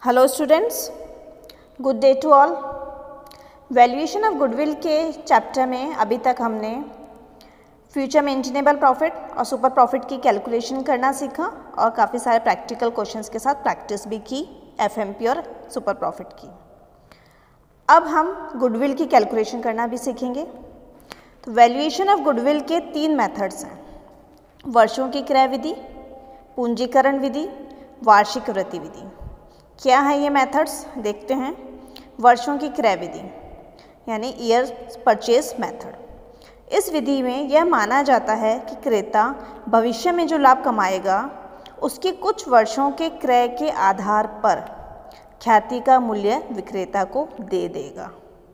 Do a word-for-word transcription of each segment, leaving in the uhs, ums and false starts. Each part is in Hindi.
Hello students, good day to all. Valuation of goodwill के चैप्टर में अभी तक हमने फ्यूचर मेंटेनेबल प्रॉफिट और सुपर प्रॉफिट की कैलकुलेशन करना सीखा और काफ़ी सारे प्रैक्टिकल क्वेश्चंस के साथ प्रैक्टिस भी की एफएमपी और सुपर प्रॉफिट की। अब हम गुडविल की कैलकुलेशन करना भी सीखेंगे। तो वैल्यूएशन ऑफ गुडविल के तीन मेथड्स हैं, वर्षों की क्रय विधि, पूंजीकरण विधि, वार्षिक वृद्धि विधि। क्या है ये मेथड्स देखते हैं। वर्षों की क्रय विधि यानी ईयर परचेज मेथड। इस विधि में यह माना जाता है कि क्रेता भविष्य में जो लाभ कमाएगा उसके कुछ वर्षों के क्रय के आधार पर ख्याति का मूल्य विक्रेता को दे देगा।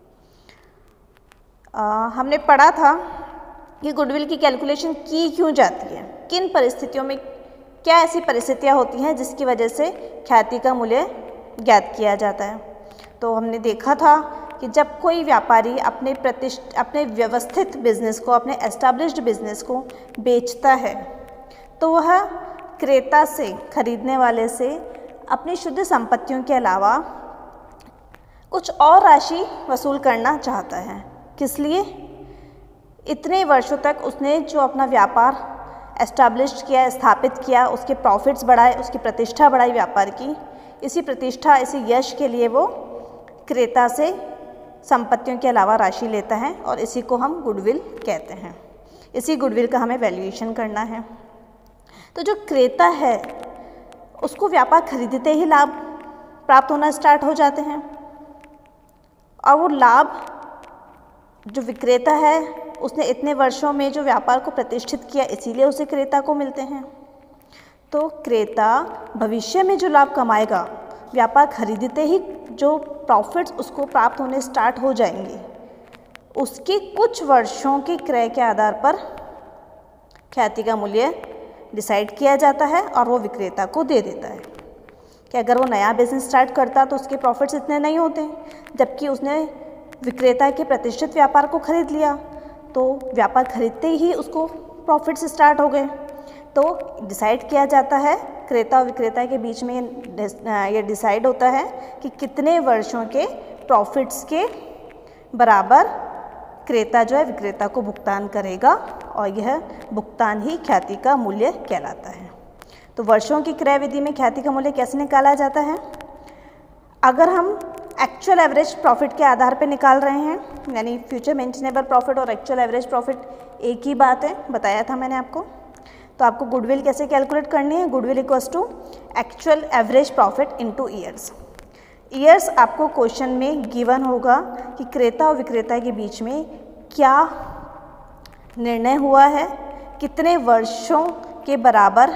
आ, हमने पढ़ा था कि गुडविल की कैलकुलेशन की क्यों जाती है, किन परिस्थितियों में, क्या ऐसी परिस्थितियाँ होती हैं जिसकी वजह से ख्याति का मूल्य ज्ञात किया जाता है। तो हमने देखा था कि जब कोई व्यापारी अपने प्रतिष्ठ अपने व्यवस्थित बिजनेस को, अपने एस्टैब्लिश्ड बिजनेस को बेचता है तो वह क्रेता से, खरीदने वाले से अपनी शुद्ध संपत्तियों के अलावा कुछ और राशि वसूल करना चाहता है। किस लिए? इतने वर्षों तक उसने जो अपना व्यापार एस्टैब्लिश किया, स्थापित किया, उसके प्रॉफिट्स बढ़ाए, उसकी प्रतिष्ठा बढ़ाई व्यापार की। इसी प्रतिष्ठा, इसी यश के लिए वो क्रेता से संपत्तियों के अलावा राशि लेता है और इसी को हम गुडविल कहते हैं। इसी गुडविल का हमें वैल्यूएशन करना है। तो जो क्रेता है उसको व्यापार खरीदते ही लाभ प्राप्त होना स्टार्ट हो जाते हैं और वो लाभ जो विक्रेता है उसने इतने वर्षों में जो व्यापार को प्रतिष्ठित किया इसीलिए उसे क्रेता को मिलते हैं। तो क्रेता भविष्य में जो लाभ कमाएगा, व्यापार खरीदते ही जो प्रॉफिट्स उसको प्राप्त होने स्टार्ट हो जाएंगे, उसके कुछ वर्षों के क्रय के आधार पर ख्याति का मूल्य डिसाइड किया जाता है और वो विक्रेता को दे देता है। कि अगर वो नया बिजनेस स्टार्ट करता तो उसके प्रॉफिट्स इतने नहीं होते, जबकि उसने विक्रेता के प्रतिष्ठित व्यापार को खरीद लिया तो व्यापार खरीदते ही उसको प्रॉफिट्स स्टार्ट हो गए। तो डिसाइड किया जाता है, क्रेता और विक्रेता के बीच में ये डिसाइड होता है कि कितने वर्षों के प्रॉफिट्स के बराबर क्रेता जो है विक्रेता को भुगतान करेगा और यह भुगतान ही ख्याति का मूल्य कहलाता है। तो वर्षों की क्रय विधि में ख्याति का मूल्य कैसे निकाला जाता है? अगर हम एक्चुअल एवरेज प्रॉफिट के आधार पर निकाल रहे हैं, यानी फ्यूचर मेंटेनेबल प्रॉफिट और एक्चुअल एवरेज प्रॉफिट एक ही बात है, बताया था मैंने आपको। तो आपको गुडविल कैसे कैलकुलेट करनी है? Goodwill equals to actual average profit into years. Years आपको क्वेश्चन में गिवन होगा कि क्रेता और विक्रेता के बीच में क्या निर्णय हुआ है, कितने वर्षों के बराबर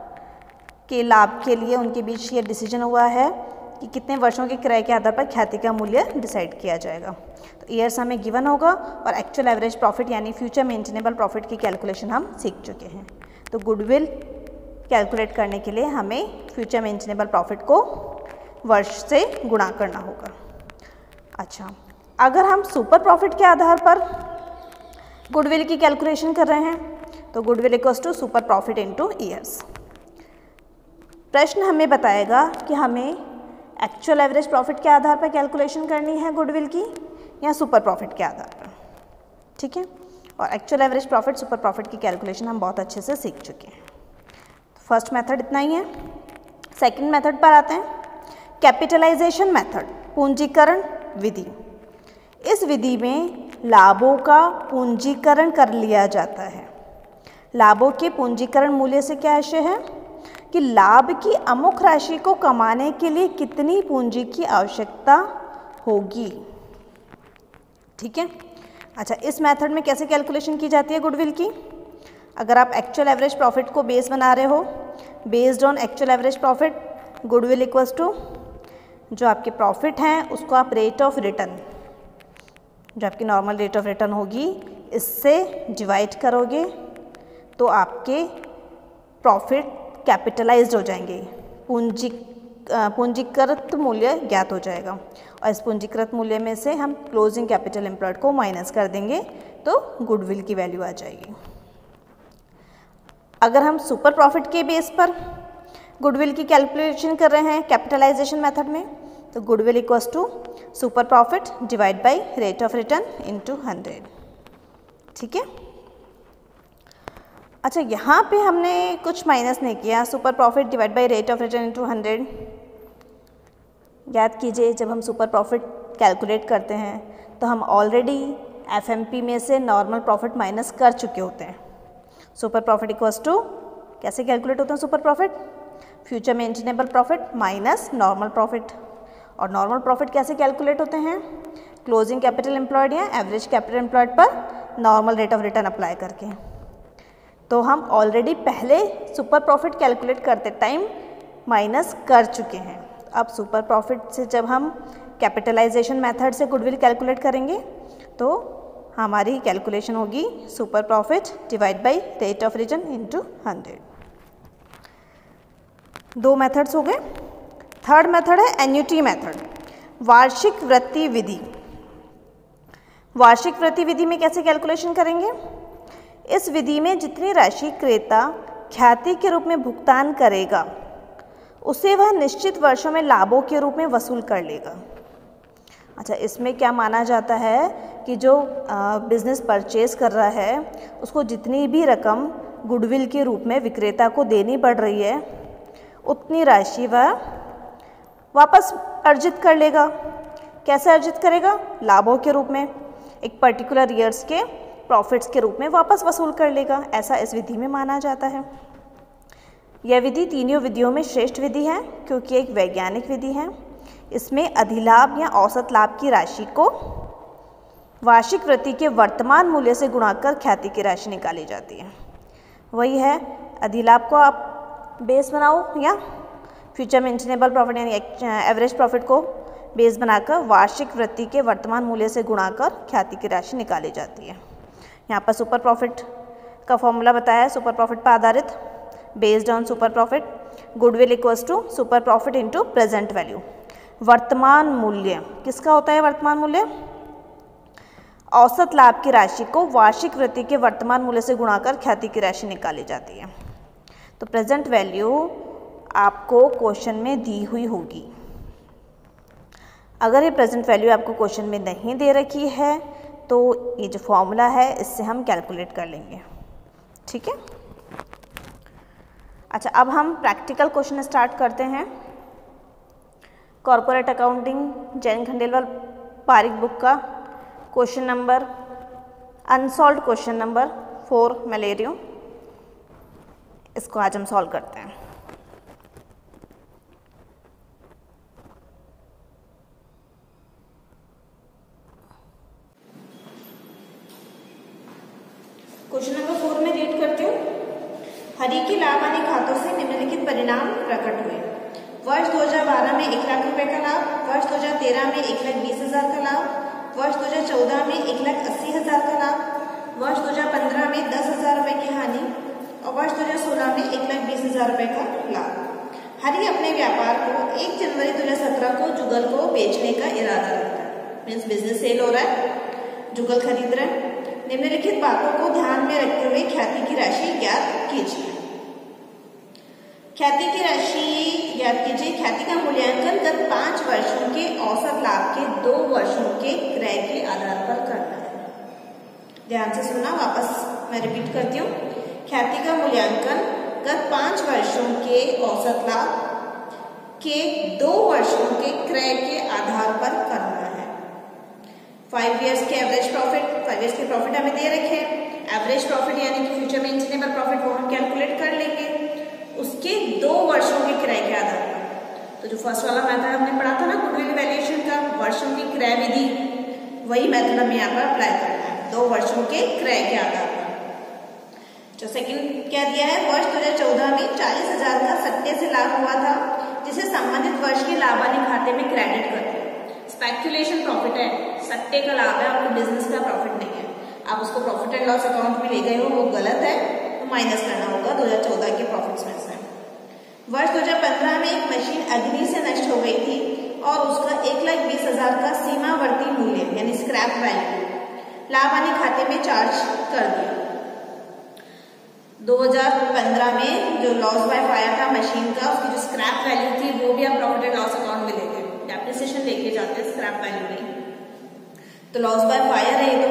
के लाभ के लिए उनके बीच ये डिसीजन हुआ है कि कितने वर्षों के क्रय के आधार पर ख्याति का मूल्य डिसाइड किया जाएगा। तो ईयर्स हमें गिवन होगा और एक्चुअल एवरेज प्रॉफिट यानी फ्यूचर मेंटेनेबल प्रॉफिट की कैलकुलेशन हम सीख चुके हैं। तो गुडविल कैलकुलेट करने के लिए हमें फ्यूचर मेंटेनेबल प्रॉफिट को वर्ष से गुणा करना होगा। अच्छा, अगर हम सुपर प्रॉफिट के आधार पर गुडविल की कैलकुलेशन कर रहे हैं तो goodwill equals to super profit into years. प्रश्न हमें बताएगा कि हमें एक्चुअल एवरेज प्रॉफिट के आधार पर कैलकुलेशन करनी है गुडविल की या सुपर प्रॉफिट के आधार पर। ठीक है, और actual average profit, super profit की कैलकुलेशन हम बहुत अच्छे से सीख चुके हैं। फर्स्ट मेथड इतना ही है। सेकंड मेथड पर आते हैं, कैपिटलाइजेशन मेथड, पूंजीकरण विधि। इस विधि में लाभों का पूंजीकरण कर लिया जाता है। लाभों के पूंजीकरण मूल्य से क्या आशय है कि लाभ की अमुक राशि को कमाने के लिए कितनी पूंजी की आवश्यकता होगी। ठीक है। अच्छा, इस मेथड में कैसे कैलकुलेशन की जाती है गुडविल की? अगर आप एक्चुअल एवरेज प्रॉफिट को बेस बना रहे हो, based on actual average profit, goodwill equals to जो आपके प्रॉफिट हैं उसको आप रेट ऑफ रिटर्न, जो आपकी नॉर्मल रेट ऑफ रिटर्न होगी, इससे डिवाइड करोगे तो आपके प्रॉफिट कैपिटलाइज्ड हो जाएंगे, पूंजी पूंजीकृत मूल्य ज्ञात हो जाएगा और इस पूंजीकृत मूल्य में से हम क्लोजिंग कैपिटल एम्प्लॉयड को माइनस कर देंगे तो गुडविल की वैल्यू आ जाएगी। अगर हम सुपर प्रॉफिट के बेस पर गुडविल की कैलकुलेशन कर रहे हैं कैपिटलाइजेशन मेथड में, तो goodwill equals to super profit divide by rate of return into hundred. ठीक है। अच्छा, यहाँ पे हमने कुछ माइनस नहीं किया, super profit divide by rate of return into hundred. याद कीजिए, जब हम सुपर प्रॉफिट कैलकुलेट करते हैं तो हम ऑलरेडी एफएमपी में से नॉर्मल प्रॉफिट माइनस कर चुके होते हैं। सुपर प्रॉफिट इक्वल्स टू, कैसे कैलकुलेट होता है super profit? Future maintainable profit minus normal profit. और नॉर्मल प्रॉफिट कैसे कैलकुलेट होते हैं? क्लोजिंग कैपिटल एम्प्लॉयड या एवरेज कैपिटल एम्प्लॉयड पर normal rate of return apply करके। तो हम ऑलरेडी पहले सुपर प्रॉफिट कैलकुलेट करते टाइम माइनस कर चुके हैं। अब सुपर प्रॉफिट से जब हम कैपिटलाइजेशन मेथड से गुडविल कैलकुलेट करेंगे तो हमारी कैलकुलेशन होगी super profit divide by rate of return into hundred. दो मेथड्स हो गए। थर्ड मेथड है एन्युटी मेथड, वार्षिक वृत्ति विधि। वार्षिक वृत्ति विधि में कैसे कैलकुलेशन करेंगे? इस विधि में जितनी राशि क्रेता ख्याति के रूप में भुगतान करेगा उसे वह निश्चित वर्षों में लाभों के रूप में वसूल कर लेगा। अच्छा, इसमें क्या माना जाता है कि जो बिज़नेस परचेज कर रहा है उसको जितनी भी रकम गुडविल के रूप में विक्रेता को देनी पड़ रही है उतनी राशि वह वापस अर्जित कर लेगा। कैसे अर्जित करेगा? लाभों के रूप में, एक पर्टिकुलर ईयर्स के प्रॉफिट्स के रूप में वापस वसूल कर लेगा। ऐसा इस विधि में माना जाता है। यह विधि तीनों विधियों में श्रेष्ठ विधि है क्योंकि एक वैज्ञानिक विधि है। इसमें अधिलाभ या औसत लाभ की राशि को वार्षिक वृत्ति के वर्तमान मूल्य से गुणा कर ख्याति की राशि निकाली जाती है। वही है, अधिलाभ को आप बेस बनाओ या फ्यूचर मेंटेनेबल प्रॉफिट यानी एवरेज प्रॉफिट को बेस बनाकर वार्षिक वृत्ति के वर्तमान मूल्य से गुणा कर ख्याति की राशि निकाली जाती है। यहाँ पर सुपर प्रॉफिट का फॉर्मूला बताया है, सुपर प्रॉफिट पर आधारित, based on super profit. Goodwill equals to super profit into present value. वर्तमान मूल्य किसका होता है? वर्तमान मूल्य औसत लाभ की राशि को वार्षिक वृत्ति के वर्तमान मूल्य से गुणा कर ख्याति की राशि निकाली जाती है। तो प्रेजेंट वैल्यू आपको क्वेश्चन में दी हुई होगी। अगर ये प्रेजेंट वैल्यू आपको क्वेश्चन में नहीं दे रखी है तो ये जो फॉर्मूला है इससे हम कैलकुलेट कर लेंगे। ठीक है। अच्छा, अब हम प्रैक्टिकल क्वेश्चन स्टार्ट करते हैं। Corporate accounting Jain Khandelwal Pareek book का question number unsolved question number four मैं ले रही हूँ। इसको आज हम सॉल्व करते हैं। क्वेश्चन नंबर फोर में रीड करती हूँ। हरि के लाभ हानि खातों से निम्नलिखित परिणाम प्रकट हुए। वर्ष दो हज़ार बारह में एक लाख रुपए का लाभ, वर्ष दो हज़ार तेरह में एक लाख बीस हजार का लाभ, वर्ष दो हज़ार चौदह में एक लाख अस्सी हजार का लाभ, वर्ष दो हज़ार पंद्रह में दस हजार रुपए की हानि और वर्ष दो हज़ार सोलह में एक लाख बीस हजार रुपए का लाभ। हरि अपने व्यापार को एक जनवरी दो हज़ार सत्रह को जुगल को बेचने का इरादा रखता है। मीन्स बिजनेस सेल हो रहा है, जुगल खरीद रहे हैं। निम्नलिखित बातों को ध्यान में रखते हुए ख्याति की राशि ज्ञात कीजिए। ख्याति की राशि ज्ञात कीजिए। ख्याति का मूल्यांकन गत पांच वर्षों के औसत लाभ के दो वर्षों के क्रय के आधार पर करना है। ध्यान से सुनना, वापस मैं रिपीट करती हूँ। ख्याति का मूल्यांकन गत पांच वर्षों के औसत लाभ के दो वर्षों के क्रय के आधार पर करना है। फाइव ईयर्स के एवरेज प्रॉफिट, फाइव ईयर्स के प्रॉफिट हमें दे रखे हैं। एवरेज प्रॉफिट यानी कि फ्यूचर मेंटेनेबल प्रॉफिट वो हम कैलकुलेट कर लेंगे उसके दो वर्षों के क्रय के आधार पर। तो जो फर्स्ट वाला मेथड हमने पढ़ा था ना गुडविल वैल्यूएशन का, वर्षों की क्रय विधि, वही मेथड हमें यहाँ पर अप्लाई करना है, दो वर्षों के क्रय के आधार पर। जो सेकंड क्या दिया है, वर्ष दो हज़ार चौदह में चालीस हजार का सट्टे से लाभ हुआ था जिसे संबंधित वर्ष के लाभ हानि खाते में क्रेडिट करते हैं। स्पेक्यूलेशन प्रॉफिट है, सट्टे का लाभ है, आपको बिजनेस का प्रॉफिट नहीं है। आप उसको प्रॉफिट एंड लॉस अकाउंट में ले गए हो, वो गलत है, तो माइनस करना होगा दो हज़ार चौदह के प्रॉफिट्स में से। वर्ष दो हज़ार पंद्रह में एक मशीन अग्नि से नष्ट हो गई थी और उसका एक लाख बीस हजार का सीमावर्ती मूल्य यानी स्क्रैप वैल्यू लाभ हानि खाते में चार्ज कर दिया। दो हज़ार पंद्रह में जो लॉस बाय फायर था मशीन का, उसकी जो स्क्रैप वैल्यू थी वो भी आप प्रॉफिट एंड लॉस अकाउंट में लेते हैं, डेप्रिसिएशन लेके जाते हैं स्क्रैप वैल्यू नहीं। तो लॉस बाय फायर है ये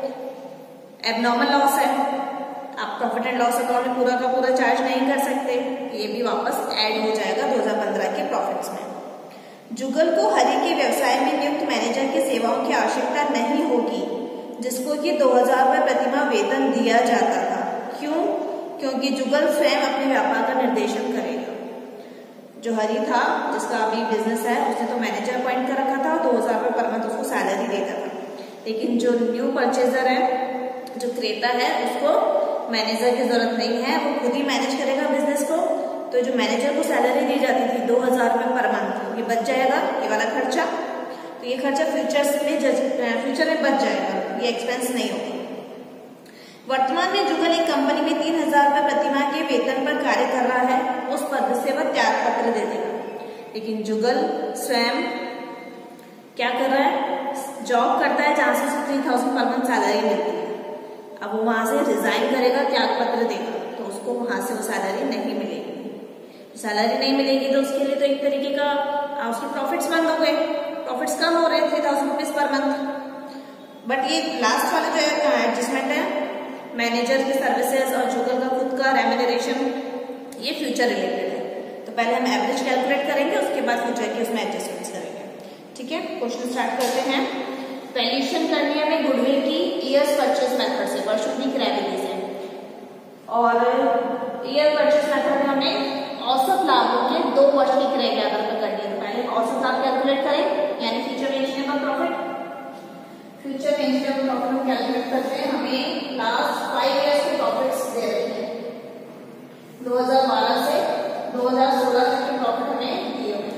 तो एबनॉर्मल लॉस है, आप प्रॉफिट एंड लॉस अकाउंट में पूरा का पूरा चार्ज नहीं कर सकते, ये भी वापस ऐड हो जाएगा दो हज़ार पंद्रह के प्रॉफिट्स में। जुगल को हरि के व्यवसाय में नियुक्त मैनेजर की सेवाओं की आवश्यकता नहीं होगी, जिसको कि दो हजार रुपये प्रतिमाह वेतन दिया जाता था। क्यों? क्योंकि जुगल स्वयं अपने व्यापार का निर्देशन करेगा। जो हरि था, जिसका अभी बिजनेस है, उसने तो मैनेजर अपॉइंट कर रखा था, दो हजार रुपये पर मंथ उसको सैलरी देता था। लेकिन जो न्यू परचेजर है, जो क्रेता है, उसको मैनेजर की जरूरत नहीं है, वो खुद ही मैनेज करेगा बिजनेस को। तो जो मैनेजर को सैलरी दी जाती थी दो हजार रुपये पर मंथ, ये बच जाएगा, ये वाला खर्चा। तो ये खर्चा फ्यूचर्स में फ्यूचर में बच जाएगा, ये एक्सपेंस नहीं होगा। वर्तमान में जुगल एक कंपनी में तीन हजार रुपये प्रतिमाह के वेतन पर कार्य कर रहा है, उस पद से वह त्याग पत्र दे देगा। लेकिन जुगल स्वयं क्या कर रहा है, जॉब करता है जहां से three thousand per month salary मिलती है। अब वो वहां से रिजाइन करेगा, त्याग पत्र देगा, तो उसको वहां से वो सैलरी नहीं मिलेगी। सैलरी नहीं मिलेगी तो उसके लिए तो एक तरीके का उसके प्रॉफिट्स बंद हो गए, प्रॉफिट्स कम हो रहे थे thousand rupees per month. But ये लास्ट वाला जो एडजस्टमेंट है, मैनेजर की सर्विसेज और जुगल का खुद का रेम्यूनरेशन, ये फ्यूचर रिलेटेड है। तो पहले हम एवरेज कैलकुलेट करेंगे, उसके बाद फ्यूचर के उसमें एडजस्टमेंट्स करेंगे। ठीक है, क्वेश्चन स्टार्ट करते हैं। वैल्यूएशन करनी है हमें गुडविल की ईयर्स परचेज मेथड से, वर्षों की क्रय विधि से। और ईयर परचेज मेथड में हमें औसत लाभों के दो वर्ष की क्रय के आधार पर करनी है। तो पहले औसत लाभ कैलकुलेट करें, यानी future maintainable profit. Future maintainable profit हम कैलकुलेट करते हैं, हमें लास्ट फाइव इयर्स के प्रॉफिट्स दे रहे हैं। दो हज़ार बारह से दो हज़ार सोलह तक के प्रॉफिट हमें दिए हुए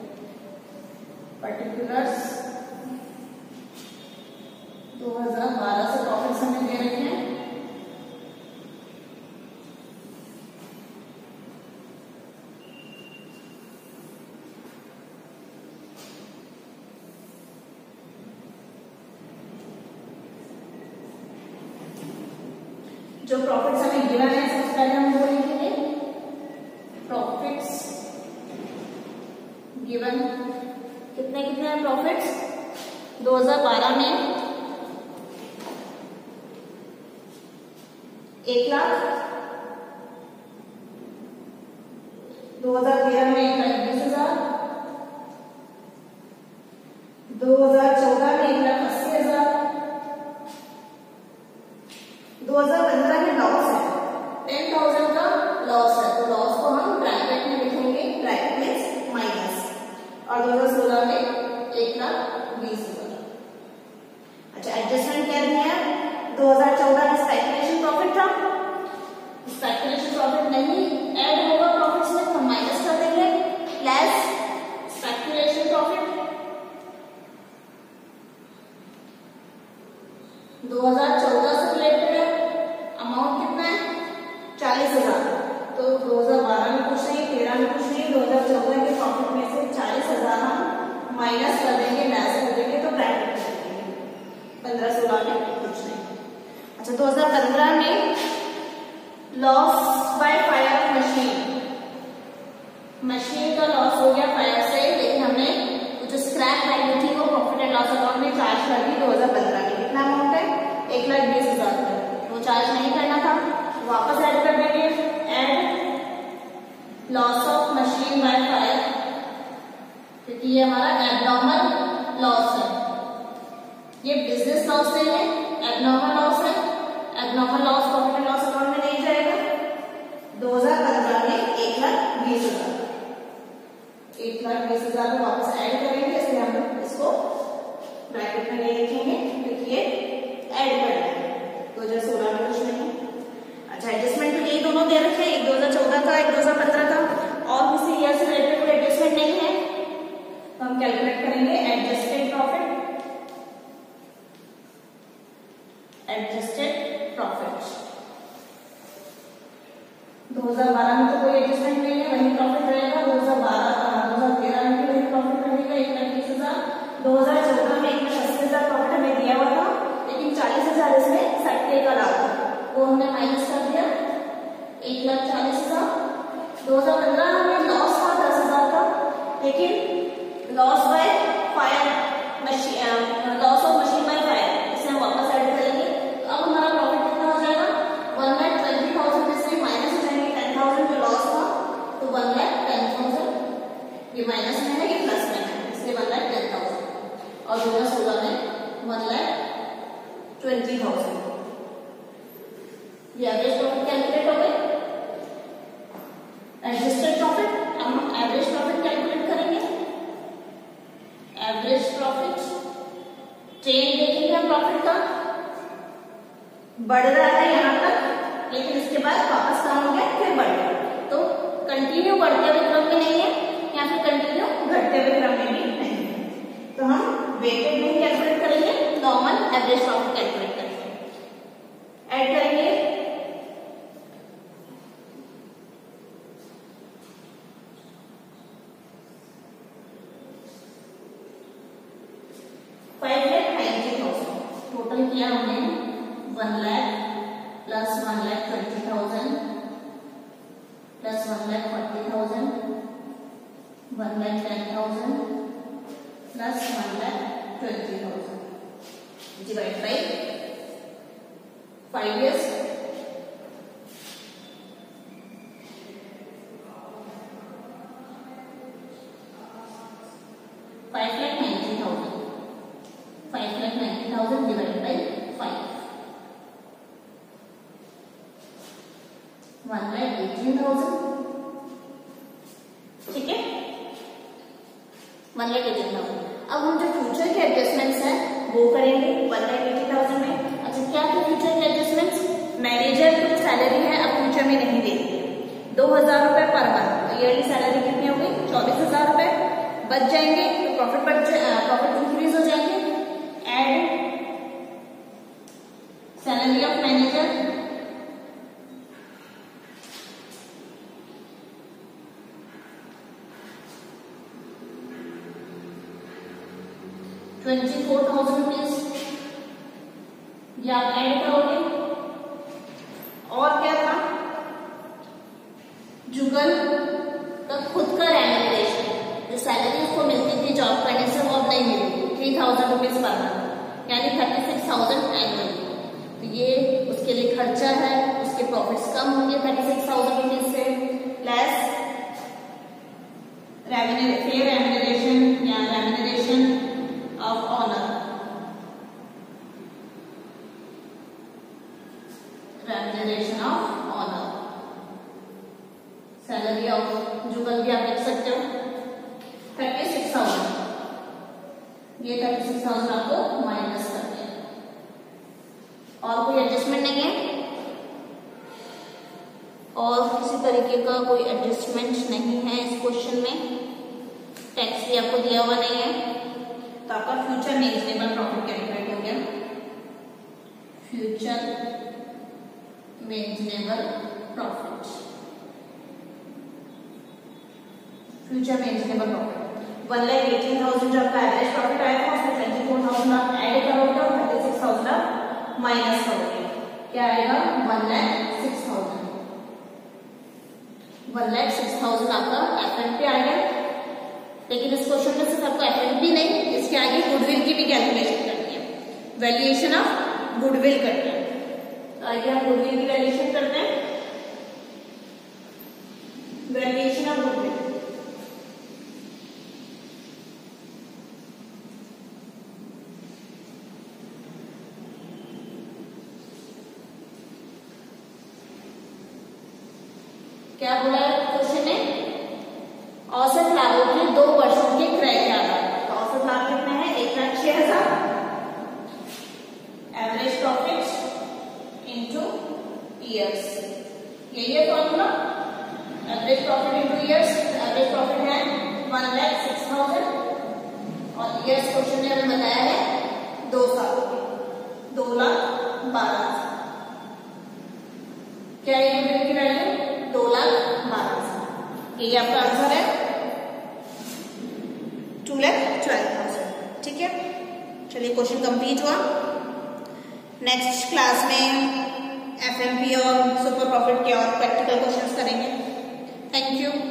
पर्टिकुलर्स दो हज़ार बारह से प्रॉफिट्स हमें दे रहे हैं। जो प्रॉफिट्स हमें गिवन है, सबसे पहले हम वो लिखेंगे प्रॉफिट्स गिवन। कितने कितने हैं प्रॉफिट्स? दो हज़ार बारह में एक लाख, दो हजार तेरह में एक लाख बीस हजार, दो हजार चौदह में एक लाख अस्सी हजार, दो हजार पंद्रह में लॉस है, टेन थाउजेंड का लॉस है, तो लॉस को हम ब्रैकेट में लिखेंगे, ब्रैकेट में माइनस। और दो हजार सोलह में एक लाख बीस हजार। अच्छा, एडजस्टमेंट क्या दिया है? दो हजार चौदह में स्पेकुलेशन प्रॉफिट था, स्पेकुलेशन प्रॉफिट नहीं ऐड होगा प्रॉफिट्स में, हम माइनस कर देंगे, प्लस स्पेकुलेशन प्रॉफिट दो हज़ार चौदह से रिलेटेड है, अमाउंट कितना है? चालीस हजार। तो दो हज़ार बारह में कुछ नहीं, तेरह में कुछ नहीं, दो हज़ार चौदह के प्रॉफिट में से चालीस हजार हम माइनस कर देंगे, लेस कर देंगे, तो ब्रैकेट कर देंगे। पंद्रह सोलह में कुछ नहीं। अच्छा, दो हज़ार पंद्रह में loss by fire machine, machine का लॉस हो गया फायर से, लेकिन हमने जो स्क्रैप वैल्यू थी वो प्रॉफिट एंड लॉस अकाउंट में चार्ज कर दी दो हज़ार पंद्रह में। कितना अमाउंट है? एक लाख बीस हजार रुपए। वो चार्ज नहीं करना था, वापस ऐड कर देंगे, add loss of machine by fire, क्योंकि ये हमारा एबनॉर्मल लॉस है, ये बिजनेस लॉस नहीं है, एबनॉर्मल लॉस है। Abnormal loss profit and loss account में नहीं जाएगा। दो हज़ार पंद्रह में एक लाख बीस हजार, एक लाख बीस हजार को वापस ऐड करेंगे, इसलिए हम इसको ब्रैकेट में नहीं लिखेंगे, क्योंकि ये ऐड कर देंगे। दो हजार सोलह में कुछ नहीं। अच्छा, एडजस्टमेंट तो यही दोनों दे रखे हैं, एक दो हजार चौदह का, एक दो हजार पंद्रह का, और किसी ईयर से रिलेटेड कोई एडजस्टमेंट नहीं है, तो हम कैलकुलेट करेंगे एडजस्टेड प्रॉफिट। एडजस्टेड प्रॉफिट दो हज़ार बारह में तो कोई एडजस्टमेंट नहीं है, वही प्रॉफिट रहेगा। दो हज़ार बारह दो हज़ार तेरह में भी वही प्रॉफिट रहेगा, एक लाख बीस हजार। दो हज़ार चौदह में एक लाख अस्सी हजार प्रॉफिट हमें दिया हुआ था, लेकिन चालीस हजार इसमें सट्टे का लाभ था, वो हमने माइनस कर दिया, loss by fire machine, loss of machine by fire, इसे हम वापस ऐड करेंगे। तो अब हमारा प्रॉफिट कितना हो जाएगा, वन लाख ट्वेंटी थाउजेंड इसमें माइनस हो जाएंगे, टेन थाउजेंड जो लॉस था, तो वन लाख टेन थाउजेंड ये माइनस में है, ये प्लस में है, इसलिए वन लाख टेन थाउजेंड और दो हजार सोलह में वन लाख ट्वेंटी थाउजेंड। ये एवरेज प्रॉफिट कैलकुलेट हो गए। एडजस्टेड प्रॉफिट, अब हम एवरेज प्रॉफिट कैलकुलेट करेंगे। एवरेज प्रॉफिट ट्रेंड देखेंगे हम प्रॉफिट का, बढ़ रहा है यहाँ तक, लेकिन इसके बाद वापस कम हो गया, फिर बढ़ गया, तो कंटिन्यू बढ़ते हुए क्रम में नहीं है या फिर कंटिन्यू घटते हुए क्रम में भी नहीं है। तो हम वेटेड में कैलकुलेट करेंगे, नॉर्मल एवरेज प्रॉफिट कैलकुलेट करेंगे, ऐड करेंगे five lakh ninety thousand, total किया हमने one lakh plus one lakh twenty thousand plus one lakh forty thousand, one lakh ten thousand plus one lakh twenty thousand divide by five years, five lakh ninety thousand, five lakh ninety thousand divide by five, one lakh eighteen thousand, ठीक है, वन लाख एटीन थाउजेंड। अब हम जो फ्यूचर के एडजस्टमेंट्स हैं वो करेंगे वन लाख एटी थाउजेंड में। अच्छा, क्या क्या फ्यूचर के एडजस्टमेंट्स, मैनेजर की सैलरी है अब फ्यूचर में नहीं देती है, दो हजार रुपए पर मंथ, तो ईयरली सैलरी कितनी हो गई, चौबीस हजार रुपए बच जाएंगे, तो प्रॉफिट बढ़ प्रॉफिट इंक्रीज हो जाएंगे। Add salary of manager, twenty four thousand rupees, ये आप ऐड करोगे। और क्या था, जुगल का खुद का रेम्यूनरेशन, जो सैलरी उसको मिलती थी जॉब करने से वो अब नहीं मिलेगी, three thousand rupees per month, यानी थर्टी सिक्स थाउजेंड एनुअली। तो ये उसके लिए खर्चा है, उसके प्रॉफिट्स कम होंगे थर्टी सिक्स थाउजेंड रुपीज से, प्लस फेयर रेम्यूनरेशन या remuneration of owner, remuneration of owner, salary of Jugal भी आप देख सकते हो थर्टी सिक्स थाउजेंड, ये थर्टी सिक्स थाउजेंड आपको माइनस कर दिया। और कोई एडजस्टमेंट नहीं है, और किसी तरीके का कोई एडजस्टमेंट नहीं है इस क्वेश्चन में, टैक्स भी आपको दिया हुआ नहीं है, तो आपका फ्यूचर मेंटेनेबल प्रॉफिट कैलकुलेट हो गया। Future maintainable profit, future maintainable profit one lakh eighteen thousand जो आपका एवरेज प्रॉफिट आया था, उसमें ट्वेंटी फोर थाउजेंड आप ऐड करोगे और थर्टी सिक्स थाउजेंड आप माइनस करोगे, क्या आएगा, one lakh six thousand, one lakh six thousand आपका एफ एन पी आ गया। लेकिन इस क्वेश्चन में सिर्फ आपको एफ एन पी नहीं, इसके आगे गुडविल की भी कैलकुलेशन करनी है, वैल्यूएशन ऑफ गुडविल करना है। तो आइए हम गुडविल की वैल्यूएशन करते हैं, वैल्यूएशन ऑफ गुडविल। क्या बोला है क्वेश्चन ने, औसत लाभों के दो वर्षों के क्रय के आधार पर, तो औसत लाभ कितना है, एक लाख छह हजार, एवरेज प्रॉफिट इनटू ईयर्स, यही है formula, average profit into years. Average profit है वन लाख सिक्स थाउजेंड और ईयर्स क्वेश्चन ने हमें बताया है दो साल के, दो लाख बारह हजार। क्या है गुडविल की वैल्यू, दो लाख बारह हजार, यही आपका आंसर है, टू लाख ट्वेल्व थाउजेंड। ठीक है, चलिए क्वेश्चन कंप्लीट हुआ। नेक्स्ट क्लास में एफ एम पी और सुपर प्रॉफिट के और प्रैक्टिकल क्वेश्चंस करेंगे। Thank you.